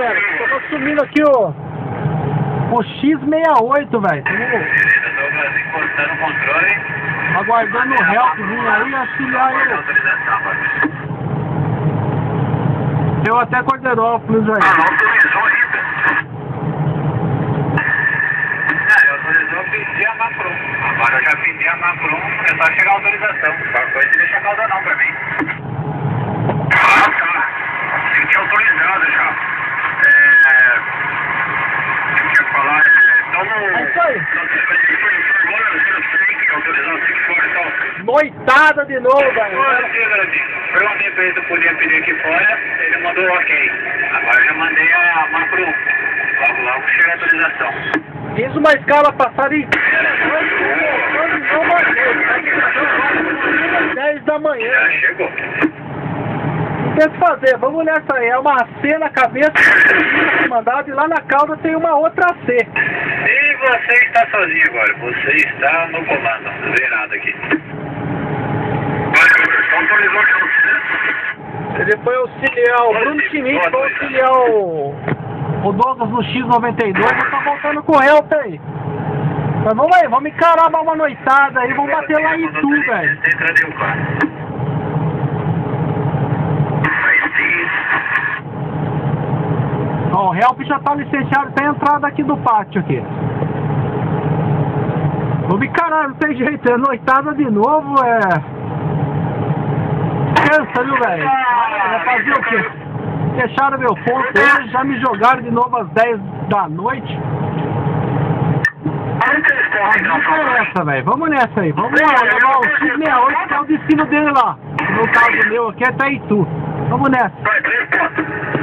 galera. Estamos assumindo aqui o X68, velho. Douglas encostando o controle. Aguardando o help vir aí e auxiliar ele. Deu até Corderópolis aí. Autorizou ainda. Eu autorizou, pedi a Macron. Agora eu já pedi a Macron, é só chegar a autorização. Qualquer coisa deixa caldanão pra mim. Ah, tá. Tem que autorizado já. Eu quero falar, então não... É isso aí. Noitada de novo, velho. Perguntei pra ele se eu podia pedir aqui fora, ele mandou ok. Agora já mandei a Macron. Logo chega a autorização. Fiz uma escala passada em 10 da manhã. Já chegou. Não tem o que fazer, vamos nessa aí. É uma C na cabeça, mandado, e lá na cauda tem uma outra C. E você está sozinho agora, você está no comando, não vê nada aqui. Autorizou que Ele foi auxiliar o Bruno Schmidt, foi auxiliar o Douglas no X92, e tá voltando com o help aí. Mas vamos aí, vamos encarar uma noitada aí, vamos bater lá em Itu, velho. Ó, o help já tá licenciado, tem entrada aqui do pátio aqui. Vamos encarar, não tem jeito, é noitada de novo, cansa, viu, velho? Vai fazer o quê? Fecharam meu ponto aí, já me jogaram de novo às 10 da noite. A dica é essa, velho. Vamos nessa aí. Vamos lá, levar o X68, que é o destino dele lá. No caso meu aqui é Itu. Vamos nessa.